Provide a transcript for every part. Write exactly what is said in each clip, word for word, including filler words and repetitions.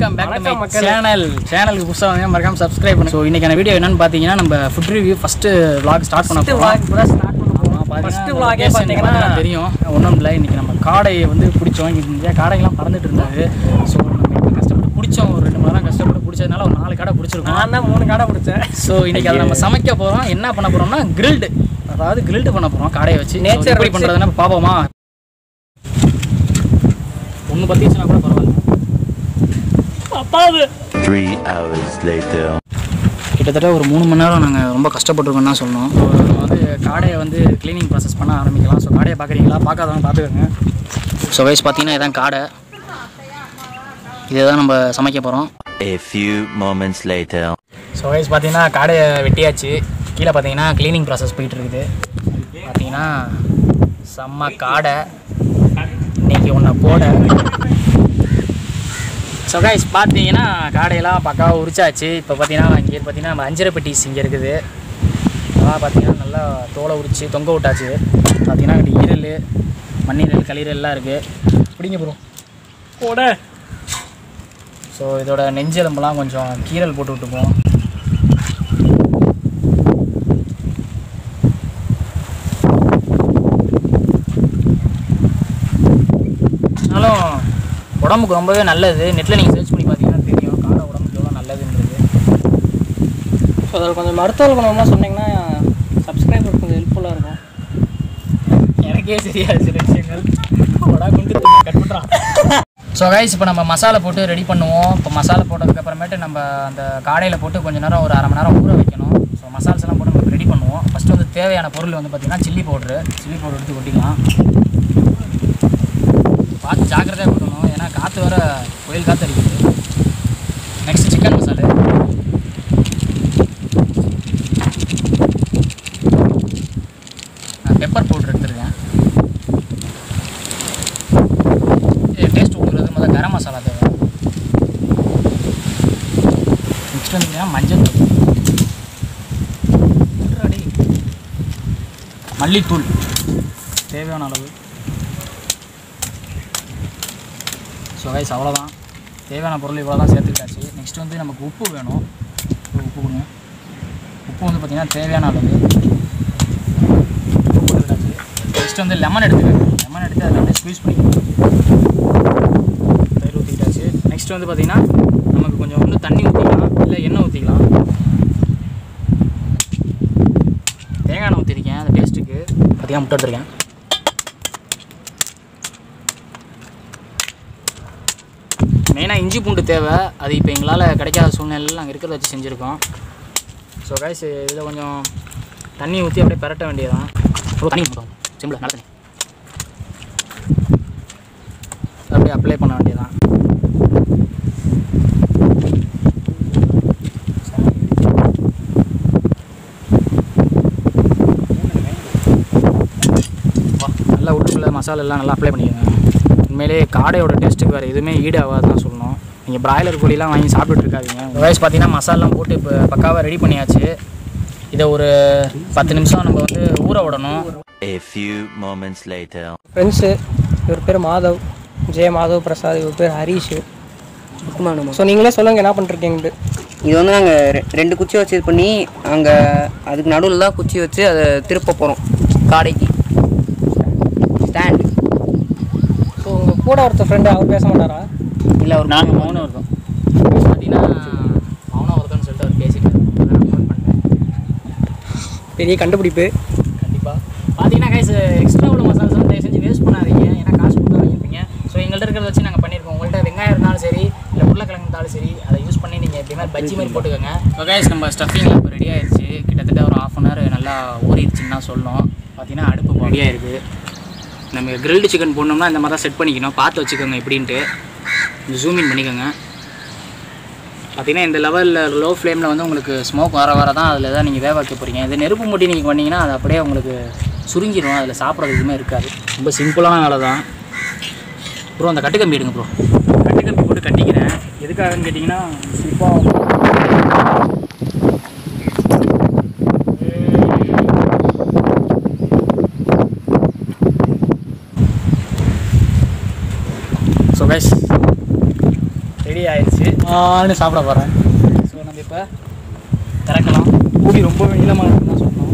Welcome back to my channel. சேனலுக்கு புதுசாக வந்து மறக்காம சப்ஸ்கிரைப் பண்ணுங்க. ஸோ இன்றைக்கான வீடியோ என்னன்னு பார்த்தீங்கன்னா நம்ம food review first vlog start பண்ண போகிறோம். ஸ்டார்ட் பண்ண போகிறோம். ஃபஸ்ட்டு vlogே பார்த்தீங்கன்னா தெரியும் ஒன்றும் இல்லை. இன்றைக்கி நம்ம காடையை வந்து பிடிச்சோம். இங்கே நிறைய காடைகள்லாம் பறந்துட்டு இருந்தது. ஸோ நம்ம இப்போ கஷ்டப்பட்டு பிடிச்சோம். ஒரு ரெண்டு மணி நேரம் கஷ்டப்பட்டு பிடிச்சதுனால ஒரு நாலு காடை பிடிச்சிருக்கோம். நான் தான் மூணு காடை பிடிச்சேன். ஸோ இன்றைக்கி அதை நம்ம சமைக்க போகிறோம். என்ன பண்ண போகிறோம்னா கிரில்டு, அதாவது கிரில்டு பண்ண போகிறோம் காடையை வச்சு. நேச்சர் எப்படி பண்ணுறதுன்னா பார்ப்போமா. ஒன்று பற்றிச்சுன்னா கூட பரவாயில்ல. Three hours later. கிட்டத்தட்ட ஒரு மூணு மணி நேரம் நாங்கள் ரொம்ப கஷ்டப்பட்டுருக்கோம் தான் சொல்லணும். நம்ம வந்து காடையை வந்து க்ளீனிங் ப்ராசஸ் பண்ண ஆரம்பிக்கலாம். ஸோ காடையை பார்க்குறீங்களா? பார்க்காதவங்க பார்த்துக்கோங்க. ஸோ வயசு பார்த்தீங்கன்னா இதான் காடை. இதை தான் நம்ம சமைக்க போகிறோம். A few moments later. So வயசு பார்த்தீங்கன்னா காடையை வெட்டியாச்சு. கீழே பார்த்தீங்கன்னா க்ளீனிங் ப்ராசஸ் போயிட்டு இருக்குது. பார்த்தீங்கன்னா செம்ம காடை இன்னைக்கு ஒன்றை போட. ஸோ கைஸ் பார்த்தீங்கன்னா காடையெல்லாம் பக்காவாக உரிச்சாச்சு. இப்போ பார்த்தீங்கன்னா இங்கே பார்த்தீங்கன்னா நம்ம அஞ்சரை பெட்டிஸ் இங்கே இருக்குது. அதெல்லாம் பார்த்தீங்கன்னா நல்லா தோலை உரிச்சு தொங்க விட்டாச்சு. பார்த்தீங்கன்னா இங்கே ஈரல், மண்ணீரல், கல்லீரல் எல்லாம் இருக்குது. பிடிங்க போகிறோம் போட. ஸோ இதோட நெஞ்செலும்பெல்லாம் கொஞ்சம் கீரல் போட்டு விட்டுப்போம். ஆனாலும் உடம்புக்கு ரொம்பவே நல்லது. நெட்டில் நீங்கள் சர்ச் பண்ணி பார்த்தீங்கன்னா தெரியும் காடை உடம்புக்கு எவ்வளோ நல்லதுன்றது. ஸோ அதில் கொஞ்சம் மருத்துவ குணம்லாம் சொன்னீங்கன்னா சப்ஸ்கிரைபர் கொஞ்சம் ஹெல்ப்ஃபுல்லாக இருக்கும். எனக்கே தெரியாது சில விஷயங்கள். உடா குண்டு கட் பண்ணுறான். ஸோ கைஸ் இப்போ நம்ம மசாலா போட்டு ரெடி பண்ணுவோம். இப்போ மசாலா போட்டதுக்கப்புறமேட்டு நம்ம அந்த காடையில் போட்டு கொஞ்சம் நேரம் ஒரு அரை மணி நேரம் ஊற வைக்கணும். ஸோ மசால்ஸ் எல்லாம் போட்டு நம்ம ரெடி பண்ணுவோம். ஃபஸ்ட்டு வந்து தேவையான பொருள் வந்து பார்த்திங்கன்னா சில்லி பவுட்ரு. சில்லி பவுடர் எடுத்து கொட்டிக்கலாம். பார்த்து ஜாக்கிரதையாக கொடுக்கணும், ஏன்னா காற்று வர கோயில் காற்று அடிக்குது. Next chicken masala. நான் பெப்பர் பவுடர் எடுத்துருக்கேன். டேஸ்ட் கொடுக்குறது முதல்ல கரம் மசாலா தேவை. நெக்ஸ்ட் வந்து மஞ்சள் தூள், மல்லித்தூள் தேவையான அளவு. ஸோ கைஸ் அவ்வளோதான், தேவையான பொருள் இவ்வளோ தான் சேர்த்துக்கிட்டாச்சு. நெக்ஸ்ட் வந்து நமக்கு உப்பு வேணும். உப்பு கொடுங்க. உப்பு வந்து பார்த்திங்கன்னா தேவையான அளவு உப்பு போட்டுக்கிட்டாச்சு. நெக்ஸ்ட் வந்து லெமன் எடுத்துக்கோங்க. லெமன் எடுத்து அதில் அப்படியே ஸ்க்வீஸ் பண்ணிக்கணும். தயிர் ஊற்றிக்கிட்டாச்சு. நெக்ஸ்ட் வந்து பார்த்திங்கன்னா நமக்கு கொஞ்சம் வந்து தண்ணி ஊற்றிக்கலாம், இல்லை எண்ணெய் ஊற்றிக்கலாம். தேங்காய் எண்ணெய் ஊற்றிருக்கேன் அந்த டேஸ்ட்டுக்கு. பார்த்திங்கன்னா முட்டை எடுத்துருக்கேன். மெயினாக இஞ்சி பூண்டு தேவை. அது இப்போ எங்களால் கிடைக்காத சூழ்நிலையில் நாங்கள் இருக்கிறத வச்சு செஞ்சுருக்கோம். ஸோ கைஸ் இதில் கொஞ்சம் தண்ணி ஊற்றி அப்படியே பரட்ட வேண்டியதான். ரொம்ப தண்ணி ஊற்றணும், சிம்பிளாக நல்ல தண்ணி அப்படியே அப்ளை பண்ண வேண்டியதான். நல்லா உள்ளுக்குள்ள மசாலா எல்லாம் நல்லா அப்ளை பண்ணிக்கோங்க. உண்மையிலே காடையோட டேஸ்ட்டுக்கு வேறு எதுவுமே ஈடு ஆகாது தான் சொல்லணும். நீங்கள் பிராய்லர் கோழிலாம் வாங்கி சாப்பிட்டுட்டு இருக்காதீங்க. வயசு பார்த்தீங்கன்னா மசாலாம் போட்டு இப்போ பக்காவாக ரெடி பண்ணியாச்சு. இதை ஒரு பத்து நிமிஷம் நம்ம வந்து ஊற விடணும். A few moments later. Friends, இவர் பேர் மாதவ், ஜெய மாதவ் பிரசாத். இவர் பேர் ஹரீஷ். ஸோ நீங்களே சொல்லுங்கள் என்ன பண்ணிருக்கீங்கன்ட்டு. இது வந்து நாங்கள் ரெண்டு குச்சி வச்சு இது பண்ணி அங்கே அதுக்கு நடுவில் தான் குச்சி வச்சு அதை திருப்ப போகிறோம் காடைக்கு ஸ்டாண்ட். ஸோ உங்கள் கூட ஒருத்தர் ஃப்ரெண்டு அவர் பேச மாட்டாரா? இல்லை அவர் நாங்கள் மௌனம் இருக்கோம். பார்த்தீங்கன்னா மௌனம் இருக்கோன்னு சொல்லிட்டு அவர் பேசிட்டார். நோட் பண்ணிட்டேன். பெரிய கண்டுபிடிப்பு கண்டிப்பாக. பார்த்தீங்கன்னா கைஸ் எக்ஸ்ட்ரா உள்ள மசாலாஸ் வந்து தயவு செஞ்சு வேஸ்ட் பண்ணாதீங்க. ஏன்னா காசு கொடுத்து வாங்கியிருப்பீங்க. ஸோ எங்கள்கிட்ட இருக்கிறத வச்சு நாங்கள் பண்ணியிருக்கோம். உங்கள்கிட்ட வெங்காயம் இருந்தாலும் சரி, இல்லை உருளைக்கிழங்கு இருந்தாலும் சரி, அதை யூஸ் பண்ணி நீங்கள் எப்படின்னா பஜ்ஜி மாதிரி போட்டுக்கோங்க. ஸோ கைஸ் நம்ம ஸ்டஃபிங்லாம் இப்போ ரெடி ஆயிடுச்சு. கிட்டத்தட்ட ஒரு ஆஃப் அன் ஹவர் நல்லா ஊறிடுச்சுன்னு தான் சொல்லணும். பார்த்தீங்கன்னா அடுப்பு ரெடியாக இருக்குது. நம்ம கிரில்டு சிக்கன் போடணும்னா இந்த மாதிரி தான் செட் பண்ணிக்கணும். பார்த்து வச்சுக்கோங்க எப்படின்ட்டு. கொஞ்சம் ஜூம் இன் பண்ணிக்கோங்க. பார்த்திங்கன்னா இந்த லெவலில் லோ ஃப்ளேமில் வந்து உங்களுக்கு ஸ்மோக் வர வர தான் அதில் தான் நீங்கள் வேக வைக்க போகிறீங்க. இது நெருப்பு மூட்டி நீங்கள் பண்ணிங்கன்னா அது அப்படியே உங்களுக்கு சுருங்கிடும். அதில் சாப்பிட்றது எதுவுமே இருக்காது. ரொம்ப சிம்பிளான வேலை தான் ப்ரோ. அந்த கட்டுக்கம்பி எடுங்க ப்ரோ. கட்டுக்கம்பி போட்டு கட்டிக்கிறேன். எதுக்காகன்னு கேட்டிங்கன்னா இப்போ ஸோ கைஸ் ரெடி ஆயிடுச்சு நானும் சாப்பிட போகிறேன். ஸோ நம்ம இப்போ திறக்கலாம். பூரி ரொம்ப நீளமாக இருக்குன்னு தான் சொன்னோம்.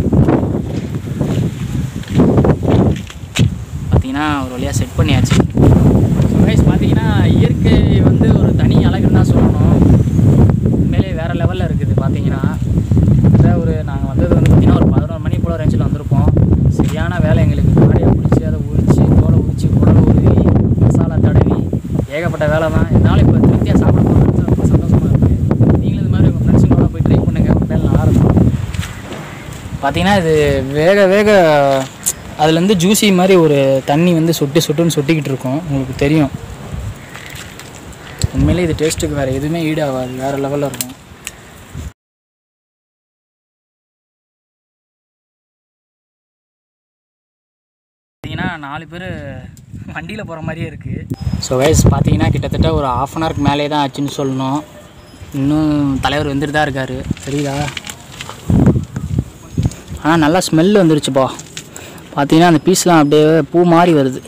பார்த்தீங்கன்னா ஒரு வழியாக செட் பண்ணியாச்சு. ஸோ கைஸ் பார்த்தீங்கன்னா இயற்கை வந்து ஒரு தனி அழகுன்னு தான் சொல்லணும். உண்மையிலே வேறு லெவலில் இருக்குது. பார்த்தீங்கன்னா ஒரு நாங்கள் வந்தது வந்து பார்த்திங்கன்னா ஒரு பதினோரு மணி போல் ரேஞ்சில் வந்திருப்போம். சரியான வேலை எங்களுக்கு. காடையை பிடிச்சி அதை உரிச்சு தோலை உரிச்சு குடலை உருவி மசாலா தடவி ஏகப்பட்ட வேலை தான். இதனால் இப்போ திருப்தியாக சாப்பிட போகிறது ரொம்ப சந்தோஷமாக இருக்குது. நீங்களும் இது மாதிரி உங்கள் ஃப்ரெண்ட்ஸுங்களோட போய் ட்ரை பண்ணுங்கள். உங்கள் மேலே நல்லாயிருக்கும். பார்த்தீங்கன்னா இது வேக வேக அதுலேருந்து ஜூஸி மாதிரி ஒரு தண்ணி வந்து சொட்டு சொட்டுன்னு சொட்டிக்கிட்டு இருக்கும். உங்களுக்கு தெரியும். உண்மையிலே இது டேஸ்ட்டுக்கு வேறு எதுவுமே ஈடாகாது. வேறு லெவலில் இருக்கும். பார்த்தீங்கன்னா நாலு பேர் வண்டியில் போகிற மாதிரியே இருக்குது. ஸோ கைஸ் பார்த்தீங்கன்னா கிட்டத்தட்ட ஒரு ஆஃப் அன் ஹவருக்கு மேலே தான் ஆச்சுன்னு சொல்லணும். இன்னும் தலைவர் வந்துட்டு தான் இருக்கார். சரிதா? ஆனால் நல்லா ஸ்மெல் வந்துருச்சுப்பா. பார்த்தீங்கன்னா அந்த பீஸ்லாம் அப்படியே பூ மாதிரி வருது.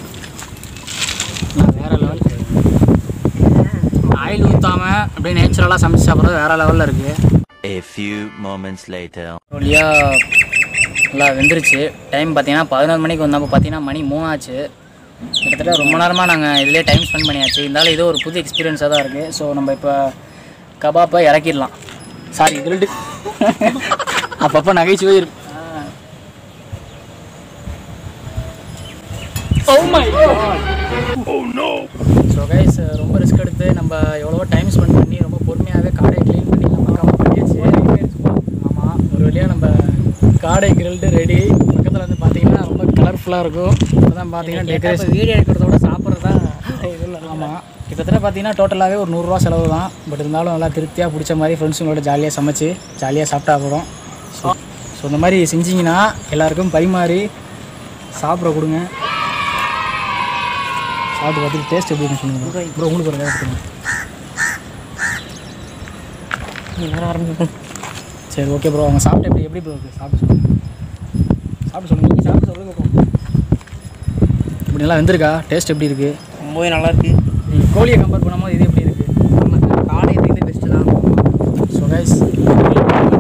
வேறு லெவல். ஆயில் ஊற்றாமல் அப்படியே நேச்சுரலாக சமைச்சு சாப்பிட்றது வேறு லெவலில் இருக்குது. A few moments later. வழியாக நல்லா வெந்துருச்சு. டைம் பார்த்தீங்கன்னா பதினொரு மணிக்கு வந்தப்போ பார்த்தீங்கன்னா மணி மூணாச்சு. கிட்டத்தட்ட ரொம்ப நேரமாக நாங்கள் இதிலே டைம் ஸ்பெண்ட் பண்ணியாச்சு. இருந்தாலும் இது ஒரு புது எக்ஸ்பீரியன்ஸாக தான் இருக்குது. ஸோ நம்ம இப்போ கபாப்பை இறக்கிடலாம். சாரி கிரில்டு அப்பப்போ நகைச்சுவை இருக்கு. ஸோ கைஸ் ரொம்ப ரிஸ்க் எடுத்து நம்ம எவ்வளோ டைம் ஸ்பெண்ட் பண்ணி ரொம்ப பொறுமையாகவே காடையை க்ளீன் பண்ணி நம்ம கவர் பண்ணியாச்சு. ஆமாம், ஒரு வழியாக நம்ம காடை கிரில்டு ரெடி. பக்கத்தில் வந்து பார்த்தீங்கன்னா ரொம்ப கலர்ஃபுல்லாக இருக்கும். அதான் பார்த்தீங்கன்னா டெக்கரேஷன் வீடியோ எடுக்கிறதோட சாப்பிட்றது தான் இதில். ஆமாம், கிட்டத்தட்ட பார்த்தீங்கன்னா டோட்டலாகவே ஒரு நூறுரூவா செலவு தான். பட் இருந்தாலும் நல்லா திருப்தியாக பிடிச்ச மாதிரி ஃப்ரெண்ட்ஸுங்களோட ஜாலியாக சமைச்சு ஜாலியாக சாப்பிட்டா போகிறோம். ஸோ ஸோ இந்த மாதிரி செஞ்சிங்கன்னா எல்லாருக்கும் பரிமாறி சாப்பிட கொடுங்க. சாப்பிட்டு பார்த்துட்டு டேஸ்ட் எப்படி இருக்குன்னு சொல்லுங்கள் ப்ரோ. உங்களுக்கு ஒரு வேலை கொடுங்க. ஆரம்பிக்கும். சரி ஓகே ப்ரோ. அவங்க சாப்பிட்டு எப்படி எப்படி ப்ரோ இருக்குது சாப்பிட்டு சொல்லுங்கள். சாப்பிட்டு சொல்லுங்கள். நீங்கள் சாப்பிட்டு சொல்லுங்கள் ப்ரோ. இப்படி நல்லா வெந்திருக்கா? டேஸ்ட் எப்படி இருக்குது? ரொம்பவே நல்லாயிருக்கு. கோழியை கம்பேர் பண்ணும்போது இது எப்படி இருக்குது? காடை எப்பயுமே பெஸ்ட்டு தான். So guys